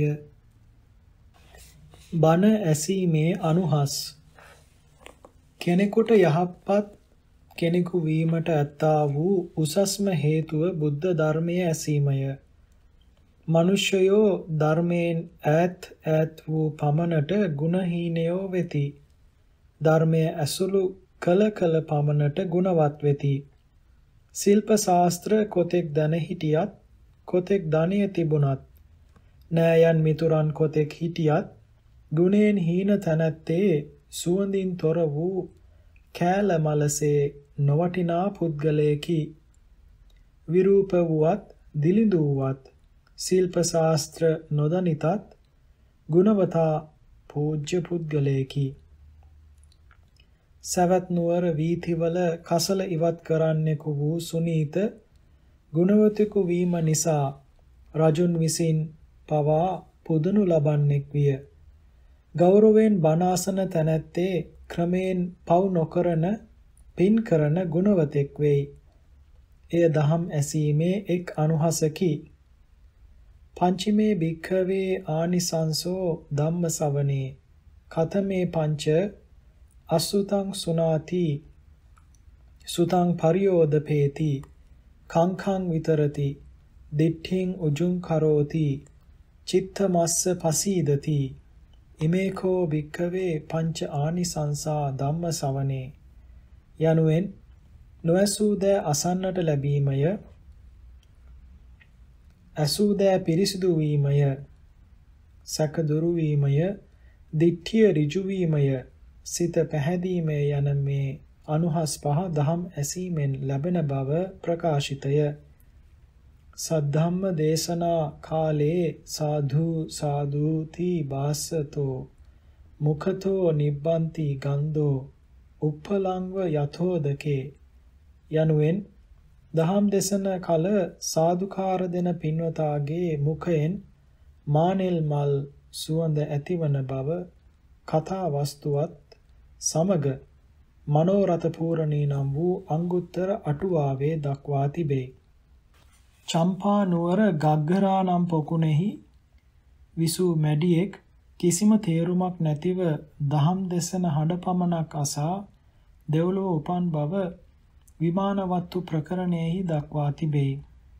බණ ඇසීමේ අනුහස්. කෙනෙකුට යහපත් කෙනෙකු වීමට ඇත්තා වූ උසස්ම හේතුව බුද්ධ ධර්මය ඇසීමය. මනුෂ්‍යයෝ ධර්මයෙන් ඈත් ඈත් වූ පමණට ගුණහීනයෝ වෙති. ධර්මය ඇසුළු කල කල පමණට ගුණවත් වෙති. ශිල්ප ශාස්ත්‍ර කොතෙක් දැන හිටියත් කොතෙක් ධනය තිබුණත් නෑයන් මිතුරන් කොතෙක් හිටියත් ගුණයෙන් හීන තැනැත්තේ සුවඳින් තොර වූ කෑල මලසේ නොවටිනා පුද්ගලයෙකි. විරූප වුවත් දිලිඳු වුවත් ශිල්ප ශාස්ත්‍ර නොදනිතත් ගුණවතා පූජ්‍ය පුද්ගලයෙකි. සවැත් නුවර වීථිවල කසල ඉවත් කරන්නෙකු වූ සුනීත ගුණවතෙකු වීම නිසා රජුන් විසින් පවා පුදනු ලබන්නෙක් විය. ගෞරවයෙන් බණ අසන තැනැත්තේ ක්‍රමයෙන් පව් නොකරන පින් කරන ගුණවතෙක් වෙයි. එය දහම් ඇසීමේ එක් අනුහසකි. පංචමේ භික්ඛවේ ආනිසංසෝ ධම්ම ශ්‍රවණේ කතමේ පංච අසුතං සුනාති සුතං පරියෝදපේති කංඛං විතරති දිට්ඨින් උජුං කරෝති චිත්තමස්ස පසීදති ඉමේකෝ භික්ඛවේ පංච ආනිසංසා ධම්ම ශ්‍රවණේ යනුවෙන් නොඇසූ දෑ අසන්නට ලැබීමය, ඇසූ දෑ පිරිසිදු වීමය, සැක දුරු වීමය, දිට්ඨිය ඍජු වීමය, සිත පැහැදීමය යන මේ අනුහස් පහ දහම් ඇසීමෙන් ලැබෙන බව ප්‍රකාශිතය. සද්ධම්ම දේශනා කාලේ සාධු සාධුති වාසතෝ මුඛතෝ නිබ්බන්ති ගන්ධෝ උප්පලංව යතෝදකේ යනුවෙන් දහම් දේශන කල සාදුකාර දෙන පින්වතාගේ මුඛයෙන් මානෙල් මල් සුවඳ ඇතිවන බව කතා වස්තුවත් සමග මනෝරත පූර්ණී නම් වූ අංගුත්තර අටුවාවේ දක්වා තිබේ. චම්පා නුවර ගග්ගරා නම් පොකුණෙහි විසූ මැඩියෙක් කිසිම තේරුමක් නැතිව දහම් දෙසන හඬ පමණක් අසා දෙව්ලොව උපන් බව විමානවත්තු ප්‍රකරණයෙහි දක්වා තිබේ.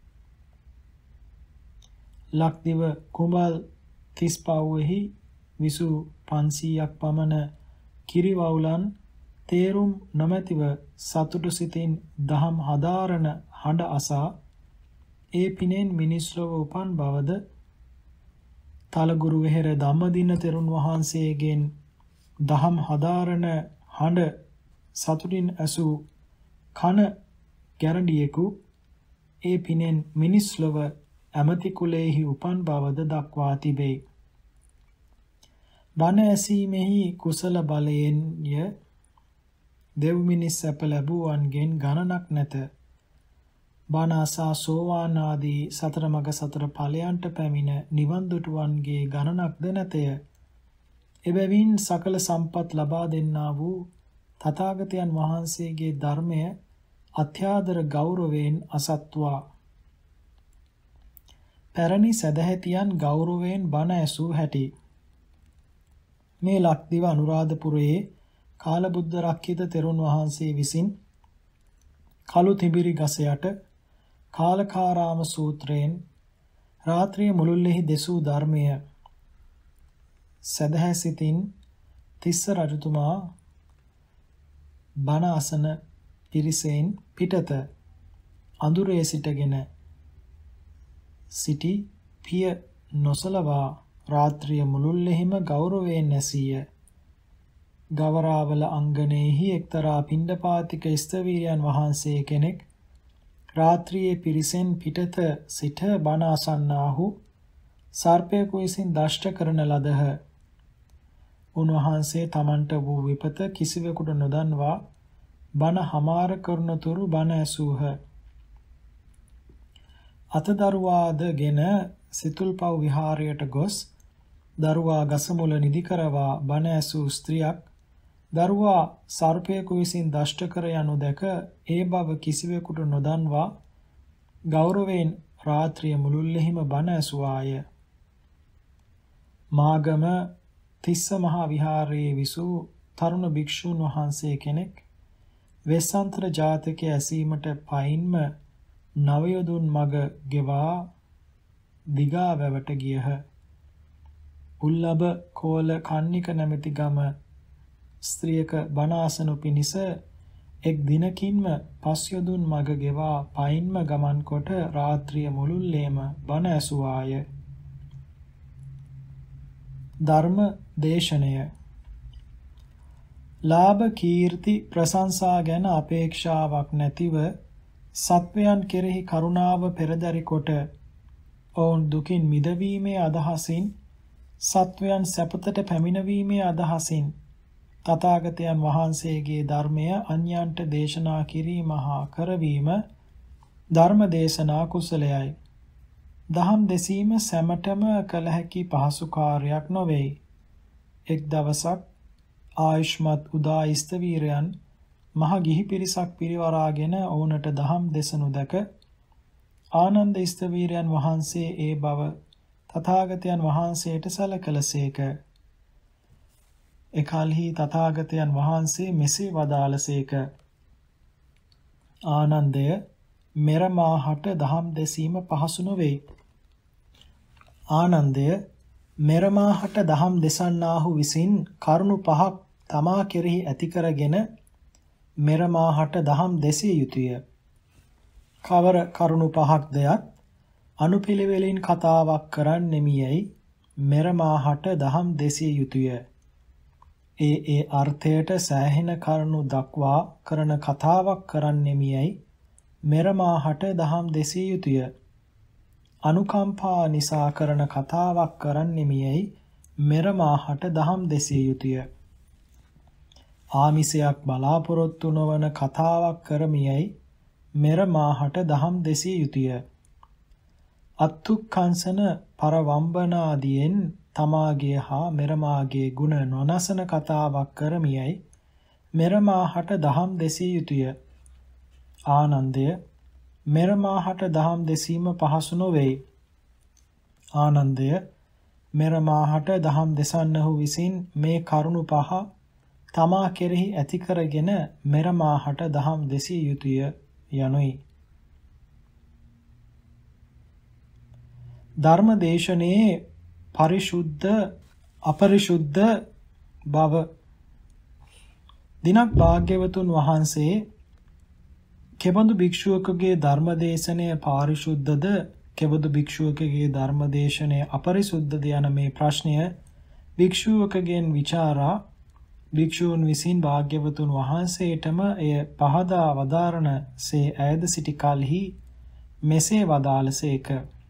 ලක්දිව කුඹල් තිස්පව්වෙහි විසූ පන්සීයක් පමණ කිරිවවුලන් තේරුම් නොමැතිව සතුටු සිතින් දහම් හදාරන හඬ අසා ඒ පිනෙන් මිනිස් ලොව උපන් බවද තලගුරු වෙහෙර ධම්මදින්න තෙරුන් වහන්සේගෙන් දහම් හදාරන හඬ සතුටින් ඇසූ කන ගැරඩියෙකු ඒ පිනෙන් මිනිස් ලොව ඇමති කුලයෙහි උපන් බවද දක්වා තිබේ. බණ ඇසීමෙහි කුසල බලයෙන්ය දෙව් මිනිස් සැප ලැබුවන්ගෙන් ගණනක් නැත. බණ අසා සෝවාන් ආදී සතර මඟ සතර ඵලයන්ට පැමිණ නිවන් දුටුවන්ගේ ගණනක්ද නැතය. එබැවින් සකල සම්පත් ලබා දෙන්නා වූ තථාගතයන් වහන්සේගේ ධර්මය අත්‍යාදර ගෞරවයෙන් අසත්වා පැරණි සදහැතියන් ගෞරවයෙන් බණ ඇසූ හැටි මේ ලක්දිව අනුරාධපුරයේ කාලබුද්ධ රක්ඛිත තෙරුන් වහන්සේ විසින් කළු තිබිරි ගස යට කාලකාරාම සූත්‍රයෙන් රාත්‍රිය මුළුල්ලෙහි දෙසූ ධර්මය සදහැසිතින් තිස්ස රජතුමා බණ අසන පිරිසෙන් පිටත අඳුරේ සිටගෙන සිටි පිය නොසලවා රාත්‍රිය මුළුල්ලෙහිම ගෞරවයෙන් නැසීය. ගවරාවල අංගනයේහි එක්තරා පිණ්ඩපාතික ස්තවීරයන් වහන්සේ කෙනෙක් රාත්‍රියේ පිරිසෙන් පිටත සිට බණ අසන්නාහු සර්පයෙකු විසින් දෂ්ට කරන ලදහ. උන්වහන්සේ තමන්ට වූ විපත කිසිවෙකුට නොදන්වා බණ හමාර කරනතුරු බණ ඇසූහ. අතදරුවාදගෙන සිතුල්පව් විහාරයට ගොස් දරුවා ගසමුල නිදි කරවා බණ ඇසූ ස්ත්‍රියක් දරුවා සර්පයෙකු විසින් දෂ්ට කර යනු දැක ඒ බව කිසිවෙකුට නොදන්වා ගෞරවයෙන් රාත්‍රිය මුළුල්ලෙහිම බණ ඇසුවාය. මාගම තිස්ස මහා විහාරයේ විසූ තරුණ භික්ෂූන් වහන්සේ කෙනෙක් වෙස්සන්තර ජාතකය ඇසීමට පයින්ම නවයොදුන් මග ගෙවා දිගා වැවට ගියහ. උල්ලබ කෝල කන්නික නැමැති ගම ස්ත්‍රියක බණ අසනු පිණිස එක් දිනකින්ම පස්යොදුන් මග ගෙවා පයින්ම ගමන් කොට රාත්‍රිය මුළුල්ලේම බණ ඇසුවාය. ධර්ම දේශනය ලාභ කීර්ති ප්‍රශංසා ගැන අපේක්ෂාවක් නැතිව සත්වයන් කෙරෙහි කරුණාව පෙරදරි කොට ඔවුන් දුකින් මිදවීමේ අදහසින් සත්වයන් සැපතට පැමිණවීමේ අදහසින් තථාගතයන් වහන්සේගේ ධර්මය අන්‍යයන්ට දේශනා කිරීම හා කරවීම ධර්ම දේශනා කුසලයයි. දහම් දෙසීම සැමටම කළ හැකි පහසු කාර්යයක් නොවේ. එක් දවසක් ආයුෂ්මත් උදා ස්තවීරයන් මහ ගිහි පිරිසක් පිරිවරාගෙන ඔවුන්ට දහම් දෙසනු දැක ආනන්ද ස්තවීරයන් වහන්සේ ඒ බව තථාගතයන් වහන්සේට සැලකලසේක. එකල්හි තථාගතයන් වහන්සේ මෙසේ වදාළසේක. ආනන්දය, මෙර මාහට දහම් දෙසීම පහසු නොවේ. ආනන්දය, මෙර මාහට දහම් දෙසන්නාහු විසින් කරුණු පහක් තමා කෙරෙහි ඇති කරගෙන මෙර මාහට දහම් දෙසිය යුතුය. කවර කරුණු පහක් දයත් අනුපිළිවෙලින් කතාවක් කරන්නෙමියයි මෙර මාහට දහම් දෙසිය යුතුය. ඒ ඒ අර්ථයට සෑහෙන කරුණු දක්වා කරන කතාවක් කරන්නෙමියයි මෙර මාහට දහම් දෙසිය යුතුය. අනුකම්පා නිසා කරන කතාවක් කරන්නෙමියයි මෙර මාහට දහම් දෙසිය යුතුය. ආමිසයක් බලාපොරොත්තු නොවන කතාවක් කරමියයි මෙර මාහට දහම් දෙසිය යුතුය. අත්තුක්ඛංසන පරවම්බනාදියෙන් තමාගේ හා මෙරමාගේ ගුණ නොනසන කතාවක් කරමියයි මෙරමාහට දහම් දෙසිය යුතුය. ආනන්දය, මෙරමාහට දහම් දෙසීම පහසු නොවේ. ආනන්දය, මෙරමාහට දහම් දෙසන්නහු විසින් මේ කරුණු පහ තමා කෙරෙහි ඇති කරගෙන මෙරමාහට දහම් දෙසිය යුතුය යනුයි. ධර්මදේශනයේ පරිශුද්ධ අපරිශුද්ධ බව. දිනක් භාග්‍යවතුන් වහන්සේ කෙබඳු භික්ෂුවකගේ ධර්මදේශනය පාරිශුද්ධද කෙබඳු භික්ෂුවකගේ ධර්මදේශනය අපරිශුද්ධද යන මේ ප්‍රශ්නය භික්ෂුවකගෙන් විචාරා භික්ෂූන් විසින් භාග්‍යවතුන් වහන්සේටම එය පහදා වදාරණසේ ඈද සිටි කලෙහි මෙසේ වදාළසේක.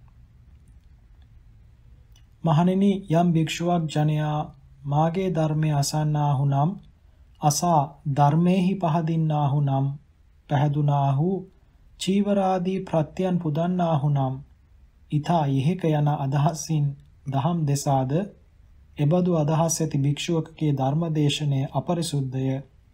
මහණෙනි, යම් භික්ෂුවක් ජනයා මාගේ ධර්මය අසන්නාහු නම් අසා ධර්මයේහි පහදින්නාහු නම් පැහැදුනාහු චීවරාදී ප්‍රත්‍යයන් පුදන්නාහු නම් ඊතා ඉහෙක යන අදහසින් දහම් දෙසාද එබඳු අදහස් ඇති භික්ෂුවකගේ ධර්මදේශනය අපරිසුද්ධය.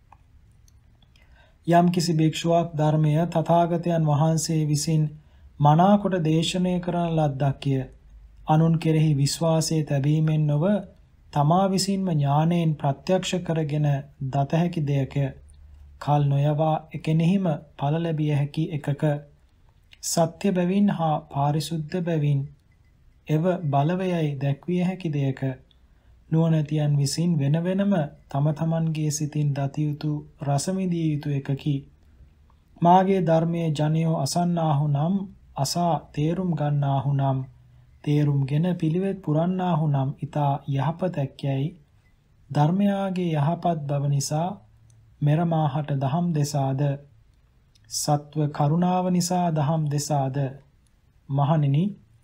යම් කිසි භික්ෂුවක් ධර්මය තථාගතයන් වහන්සේ විසින් මනාකොට දේශනය කරන ලද්දක්ය. අනුන් කෙරෙහි විශ්වාසය තැබීමෙන් නොව තමා විසින්ම ඥාණයෙන් ප්‍රත්‍යක්ෂ කරගෙන දත හැකි දෙයක කල් නොයවා එකෙනෙහිම ඵල ලැබිය හැකි එකක සත්‍ය බැවින් හා පාරිශුද්ධ බැවින් එව බලවයයි දැක්විය හැකි දෙයක නුවණැතියන් විසින් වෙන වෙනම තම තමන්ගේ සිතින් දත යුතු රසමිදිය යුතු එකකි. මාගේ ධර්මයේ ජනයෝ අසන්නාහු නම් අසා තේරුම් ගන්නාහු නම් තේරුම්ගෙන පිළිවෙත් පුරන්නාහු නම් ඊතා යහපතැක්යයි ධර්මයාගේ යහපත් බව නිසා මෙර මාහට දහම් දෙසාද සත්ව කරුණාව නිසා දහම් දෙසාද. මහණෙනි,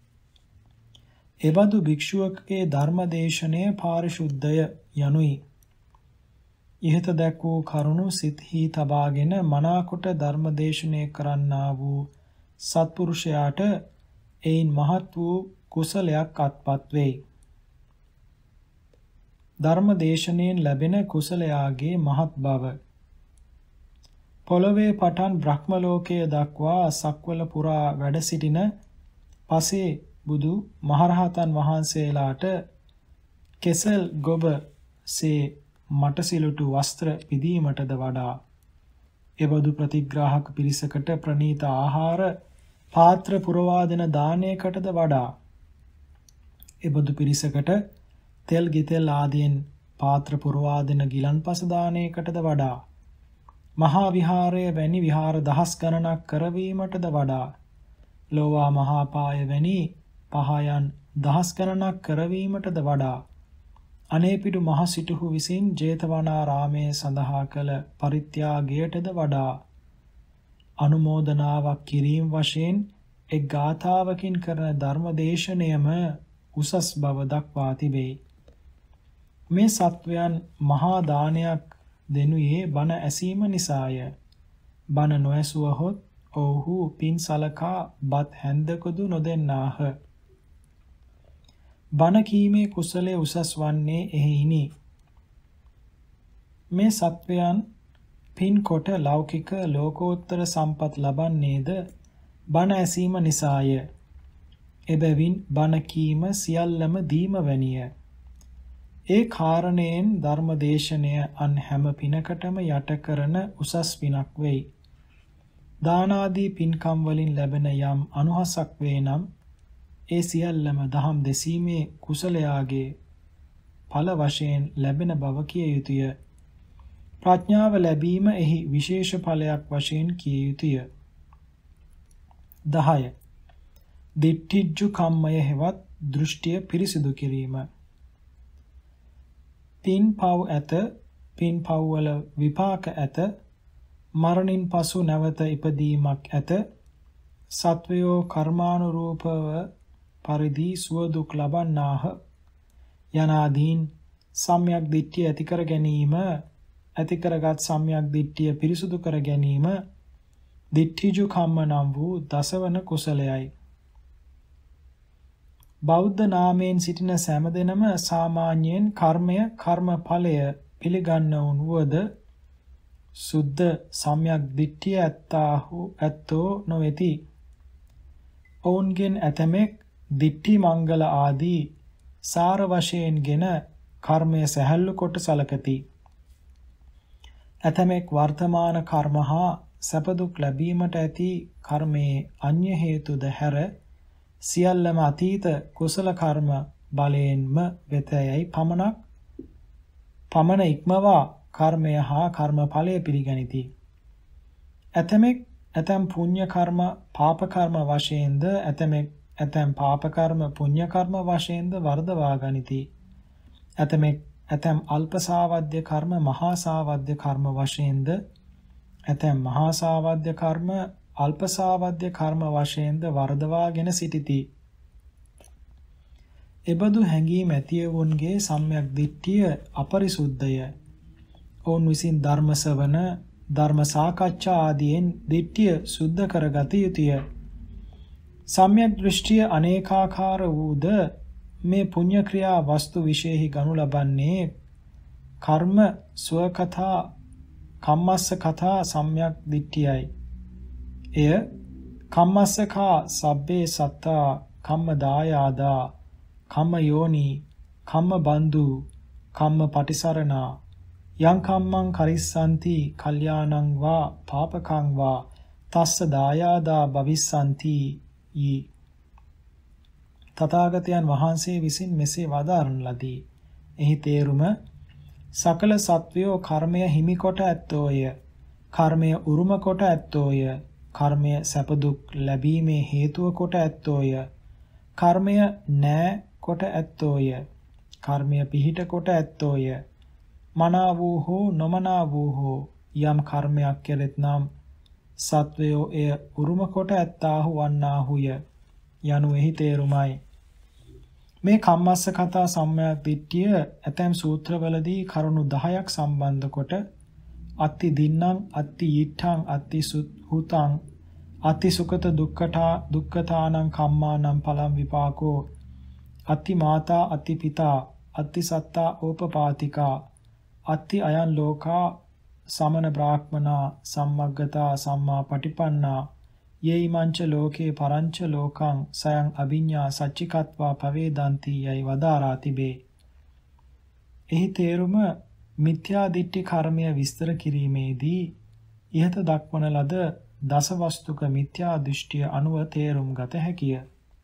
එබඳු භික්ෂුවකගේ ධර්මදේශනය පාරිශුද්ධය යනුයි. ඉහත දැක් වූ කරුණු සිතෙහි තබාගෙන මනාකොට ධර්මදේශනය කරන්නා වූ සත්පුරුෂයාට එයින් මහත් වූ කුසලයක් අත්පත් වෙයි. ධර්මදේශනයෙන් ලැබෙන කුසලයාගේ මහත් බව. පොළවේ පටන් බ්‍රහ්ම ලෝකයේ දක්වා සක්වල පුරා වැඩ සිටින පසේ බුදු මහරහතන් වහන්සේලාට කෙසල් ගොබ සේ මටසිලුටු වස්ත්‍ර පිදීමටද වඩා එබඳු ප්‍රතිග්‍රාහක පිරිසකට ප්‍රණීත ආහාර පාත්‍ර පුරවා දෙන දානයකටද වඩා එබඳු පිරිසකට තෙල් ගිතෙල් ආදීන් පාත්‍ර පුරවා දෙන ගිලන්පස දානයකටද වඩා මහා විහාරය වැනි විහාර දහස් ගණනක් කරවීමටද වඩා ලෝවා මහා පාය වැනි පහයන් දහස් ගණනක් කරවීමටද වඩා අනේපිඩු මහ සිටුහු විසින් ජේතවනාරාමයේ සඳහා කළ පරිත්‍යාගයටද වඩා අනුමෝදනාවක් කිරීම වශයෙන් එක් ගාථාවකින් කරන ධර්මදේශනයම උසස් බව දක්වා තිබේ. මේ සත්වයන් මහා දානයක් දෙනුයේ බණ ඇසීම නිසාය. බණ නොඇසුවහොත් ඔව්හු පින් සලකා බත් හැන්දකුදු නොදෙන්නාහ. බණ කීමේ කුසලයේ උසස් වන්නේ එහෙයිනි. මේ සත්වයන් පින් කොට ලෞකික ලෝකෝත්තර සම්පත් ලබන්නේද බණ ඇසීම නිසාය. එබැවින් බණ කීම සියල්ලම දීම වැනිය. ඒ කාරණයෙන් ධර්මදේශනය අන් හැම පිනකටම යට කරන උසස් පිනක් වෙයි. දාන ආදී පින්කම් වලින් ලැබෙන යම් අනුහසක් වේ නම් ඒ සියල්ලම දහම් දෙසීමේ කුසලයාගේ ඵල වශයෙන් ලැබෙන බව කිය යුතුය. ප්‍රඥාව ලැබීම එහි විශේෂ ඵලයක් වශයෙන් කිය යුතුය. දහය. දිට්ඨිජ්ජු කම්මය හෙවත් දෘෂ්ටිය පිරිසිදු කිරීම. පින් පව් ඇත, පින් පව් වල විපාක ඇත, මරණින් පසු නැවත ඉපදීමක් ඇත. සත්වයෝ කර්මානුරූපව පරිදි සුව දුක් ලබන්නාහ. යනාදීන් සම්‍යක් දිට්ඨිය ඇති කර ගැනීම, ඇති කරගත් සම්‍යක් දිට්ඨිය පිරිසුදු කර ගැනීම දිට්ඨිජු කම්ම නම් වූ දසවන කුසලයයි. බෞද්ධ නාමයෙන් සිටින සෑම දෙනම සාමාන්‍යයෙන් කර්මය කර්මඵලය පිළිගන්නවුන් වුවද සුද්ධ සම්‍යක් දිට්ඨිය ඇත්තාහු ඇත්තෝ නොවේති. ඔවුන්ගෙන් ඇතමෙක් දිට්ඨි මංගල ආදී සාර වශයෙන්ගෙන කර්මය සැහැල්ලු කොට සලකති. ඇතමෙක් වර්තමාන කර්ම හා සැප දුක් ලැබීමට ඇති කර්මයේ අන්‍ය හේතුද හැර සියල්ලම අතීත කුසල කර්ම බලයෙන්ම වෙතයයි පමණක් පමණ ඉක්මවා කර්මය හා කර්මඵලය පිළිගනිති. ඇතමෙක් ඇතම් පුණ්‍ය කර්ම පාප කර්ම වශයෙන්ද ඇතමෙක් ඇතම් පාප කර්ම පුණ්‍ය කර්ම වශයෙන්ද වර්ධවා ගනිති. ඇතමෙක් ඇතම් අල්ප සාවද්‍ය කර්ම මහා සාවද්‍ය කර්ම වශයෙන්ද ඇතම් මහා සාවද්‍ය කර්ම අල්ප සාවද්‍ය කර්ම වශයෙන්ද වර්ධවාගෙන සිටිති. එබඳු හැඟීම් ඇතිවුන්ගේ සම්‍යක් දිට්ඨිය අපරිසුද්ධය. ඔවුන් විසින් ධර්ම ශ්‍රවණ, ධර්ම සාකච්ඡා ආදීන් දිට්ඨිය සුද්ධ කරගත යුතුය. සම්‍යක් දෘෂ්ටිය අනේකාකාර වූද මේ පුණ්‍ය ක්‍රියා වස්තු විශේෂයි ගනු ලබන්නේ කර්ම ස්වකථා කම්මස්ස කථා සම්‍යක් දිට්ඨියයි. එය කම්මස්සකා සබ්බේ සත්තා කම්ම දායාදා කම්ම යෝනි කම්ම බන්දු කම්ම පටිසරණා යං කම්මං කරිස්සanti කල්යාණං වා පාපකං වා තස්ස දායාදා භවිස්සanti යි. තථාගතයන් වහන්සේ විසින් මෙසේ වදාරන ලදී. එහි තේරුම සකල සත්වයෝ කර්මය හිමි කොට ඇත්තෝය. කර්මය උරුම කොට ඇත්තෝය. කර්මය සැප දුක් ලැබීමේ හේතුව කොට ඇත්තෝය. කර්මය නෑ කොට ඇත්තෝය. කර්මය පිහිට කොට ඇත්තෝය. මනා වූ හෝ නොමනා වූ හෝ යම් කර්මයක් කෙරෙත් නම් සත්වයෝ එය උරුම කොට ඇත්තාහු වන්නාහුය යනු එහි තේරුමයි. මේ කම්මස්ස කතා සම්‍යක් දිට්ඨිය ඇතැම් සූත්‍රවලදී කරුණු දහයක් සම්බන්ධ කොට අත්ති දින්නම් අත්ති ඊඨං අත්ති සුහුතං අත්ති සුකත දුක්ඛතා දුක්ඛතානං කම්මානම් පලම් විපාකෝ අත්ති මාතා අත්ති පිතා අත්ති සත්තා ඕපපාතිකා අත්ති අයං ලෝකා සමන බ්‍රාහ්මනා සම්මග්ගතා සම්මා පටිපන්නා යේයිමංච ලෝකේ පරංච ලෝකං සයං අභිඤ්ඤා සච්චිකත්වා පවේදන්ති යයි වදාරා තිබේ. එහි තේරුම මිත්‍යා දිට්ඨි කර්මය විස්තර කිරීමේදී ඉහත දක්වන ලද දසවස්තුක මිත්‍යා දෘෂ්ටිය අනුව තේරුම් ගත හැකිය.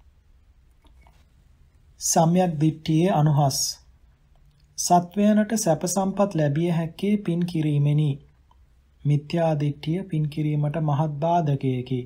සම්‍යක් දිට්ඨියේ අනුහස් සත්වයනට සැප සම්පත් ලැබිය හැක්කේ පින් කිරීමෙනි. මිත්‍යා දිට්ඨිය පින් කිරීමට මහත් බාධකයකි.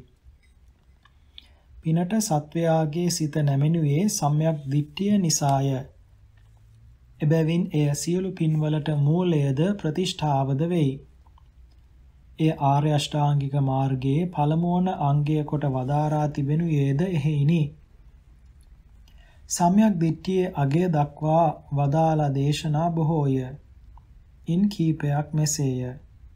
පිනට සත්වයාගේ සිත නැමෙනුයේ සම්‍යක් දිට්ඨිය නිසාය. එබැවින් එය සියලු පින්වලට මූලයද ප්‍රතිෂ්ඨාවද වෙයි. එය ආර්ය අෂ්ටාංගික මාර්ගයේ පළමුවන අංගය කොට වදාරා තිබෙනුයේද එහෙයිනි. සම්‍යක් දිට්ඨියේ අගය දක්වා වදාලා දේශනා බොහෝය. ඉන් කීපයක් මෙසේය.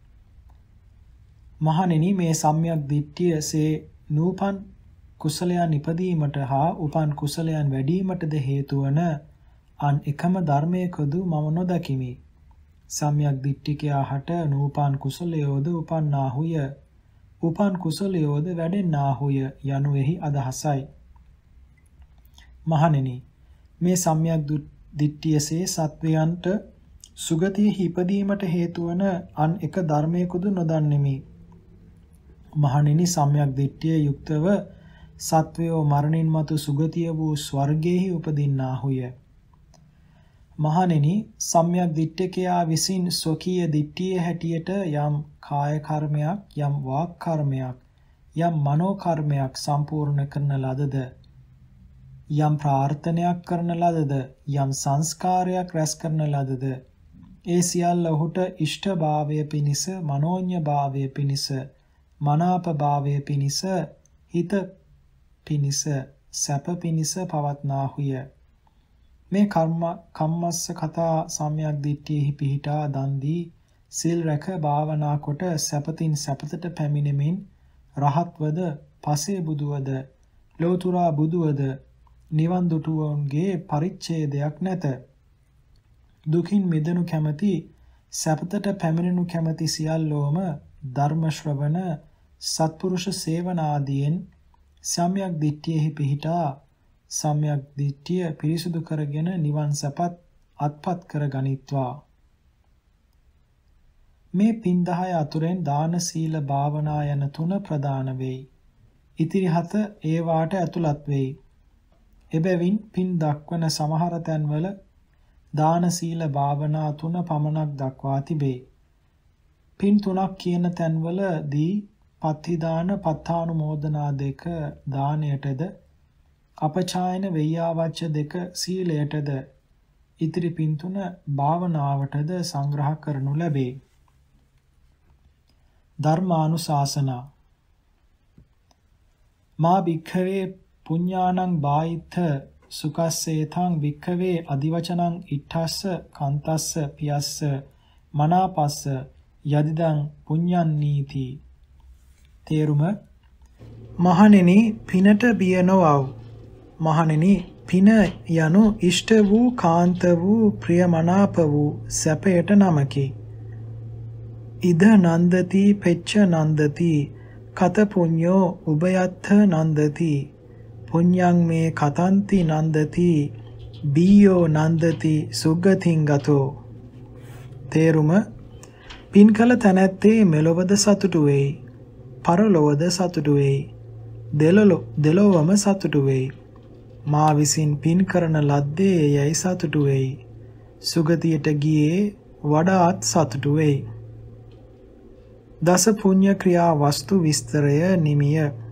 මහණෙනි, මේ සම්‍යක් දිට්ඨියසේ නූපන් කුසලයන් ඉපදීමට හා උපන් කුසලයන් වැඩිවීමටද හේතු වන අන් එකම ධර්මයකදු මම නොදකිමි. සම්‍යක් දිට්ඨිකයා හට නූපන් කුසලයෝද උපන්නාහුය. උපන් කුසලයෝද වැඩෙන්නාහුය යනුෙහි අදහසයි. මහණෙනි, මේ සම්‍යක් දිට්ඨියසේ සත්වයන්ට සුගතියෙහි ඉපදීමට හේතු වන අන් එක ධර්මයකදු නොදන්නෙමි. මහණෙනි, සම්‍යක් දිට්ඨිය යුක්තව සත්වයෝ මරණින් මතු සුගතිය වූ ස්වර්ගයෙහි උපදින්නාහුය. මහණෙනි, සම්‍යක් දිට්ඨිකයා විසින් ස්වකීය දිට්ඨියේ හැටියට යම් කාය කර්මයක්, යම් වාක් කර්මයක්, යම් මනෝ කර්මයක් සම්පූර්ණ කරන ලදද, යම් ප්‍රාර්ථනයක් කරන ලදද, යම් සංස්කාරයක් රැස් කරන ලදද, ඒ සියල්ල ඔහුට ඉෂ්ඨ භාවය පිණිස, මනෝඤ්ඤ භාවය පිණිස, මනාප භාවය පිණිස, හිත පිණිස, සැප පිණිස පවත්නාහුය. මේ කර්ම කම්මස්ස කතා සම්‍යක් දිට්ඨියෙහි පිහිටා දන් දී සිල් රැක භාවනා කොට සැපතින් සැපතට පැමිණෙමින් රහත්වද, පසේ බුදුවද, ලෝතුරා බුදුවද, නිවන් දුටුවන්ගේ පරිච්ඡේදයක් නැත. දුකින් මිදෙනු කැමැති, සැපතට පැමිණෙනු කැමැති සියල්ලෝම ධර්ම ශ්‍රවණ, සත්පුරුෂ සේවන ආදීන් සම්‍යක් දිට්ඨියෙහි පිහිටා සම්‍යක් දිට්ඨිය පිරිසුදු කරගෙන නිවන් සපත් අත්පත් කර ගනිත්වා. මේ පින් දහය අතුරෙන් දාන, සීල, භාවනා යන තුන ප්‍රධාන වෙයි. ඉතිරි හත ඒවාට ඇතුළත් වෙයි. එබැවින් පින් දක්වන සමහර තැන්වල දාන, සීල, භාවනා තුන පමණක් දක්වා තිබේ. පින් තුනක් කියන තැන්වලදී පත්ති දාන, පත්තානුමෝදනා දෙක දානයටද, අපචායන වෙය්‍යාවච්ච දෙක සීලයටද, ඉතිරි පින් තුන භාවනාවටද සංග්‍රහ කරනු ලැබේ. ධර්මානුශාසනා. මා භික්ඛවේ පුඤ්ඤානං බායිත්ථ සුකස්සේතං භික්ඛවේ අදිවචනං ඉට්ඨස්ස කන්තස්ස පියස්ස මනාපස්ස යදිදං පුඤ්ඤන්නීති. තේරුම: මහණෙනි, පිනට බිය නොවව්. මහණෙනි, පින යනු ඉෂ්ට වූ, කාන්ත වූ, ප්‍රියමනාප වූ සැපයට නමකි. ඉද නන්දති පෙච්ච නන්දති කත පුඤ්ඤෝ උභයත්ථ නන්දති පුඤ්ඤං මේ කතන්ති නන්දති බීයෝ නන්දති සුගතින් ගතෝ. තේරුම: පින් කළ තැනැත්තේ මෙලොවද සතුටු වෙයි, පරලොවද සතුටු වෙයි, දෙලොව දෙලොවම සතුටු වෙයි. මා විසින් පින් කරන ලද්දේ යයි සතුටු වෙයි. සුගතියට ගියේ වඩාත් සතුටු වෙයි. දස පුඤ්ඤ ක්‍රියා වස්තු විස්තරය නිමිය.